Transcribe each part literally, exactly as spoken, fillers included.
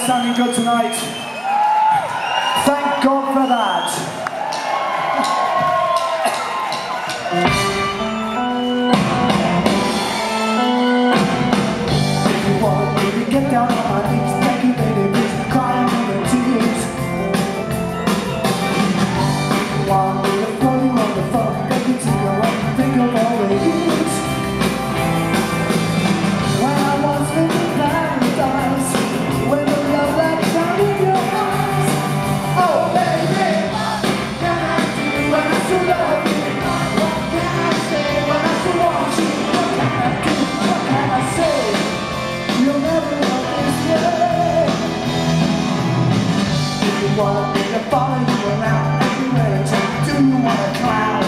sounding good tonight. Thank God for that. If you want me to get down on my knees, thank you, baby, please, crying in the tears. If you want me to throw you on the phone, beg you to go and think of all the years when I once lived in paradise, when the love that shone in your eyes. Oh baby, what can I do when I still love you? What can I say when I still want you? What can I do? What can I say? You'll never know this way. If you want me to follow you around everywhere you turn, do you want a clown?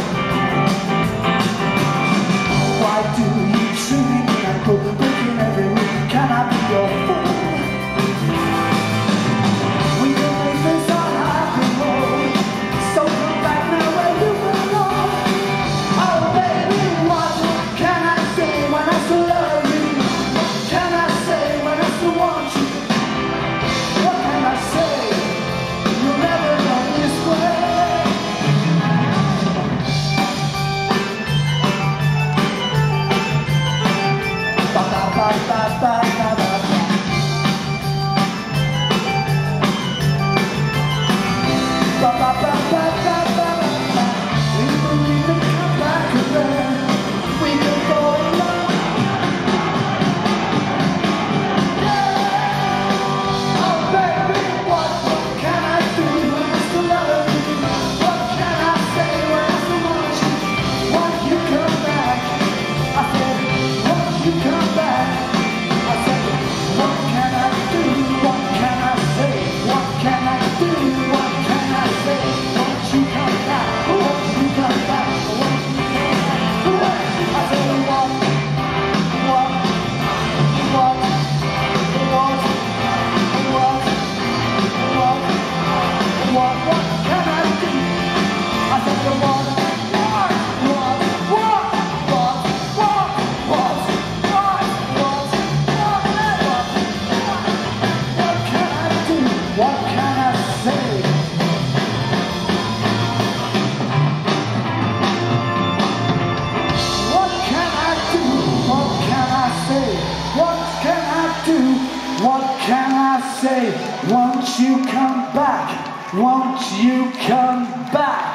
Why do you treat me like a breaking every week? Can I be your fool? We can make this our happy home. So come back now where you belong. Oh baby, what can I say when I still love you? What can I say when I still want you? What can I say? You'll never know this way. Ba ba ba ba ba ba ba. Ba ba ba ba ba ba ba. We can even come back again. We can go along. Yeah. Oh baby, what can I do when I still love you? What can I say when I still want you? Won't you come back? I said, won't you come back? I said, what can I do? What can I say? What can I do? What can I say? Won't you come back? Won't you come back? Won't you come back? What? I said, what? What? What? What? What? What? What? What can I do? I said, what? What? What? What? What? What? What? What? What? What can I do? What can I say? What can I do? What can I say? What can I do? What can I say? Won't you come back? Won't you come back?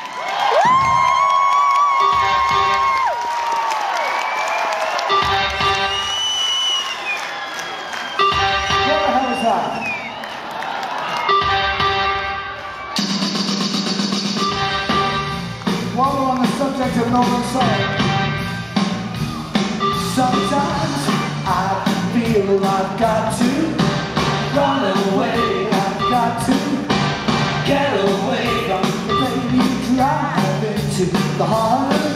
What the hell is that? While we're on the subject of Northern Soul, sometimes I feel I've got to run away. I've got to get away from the pain you drive into the heart of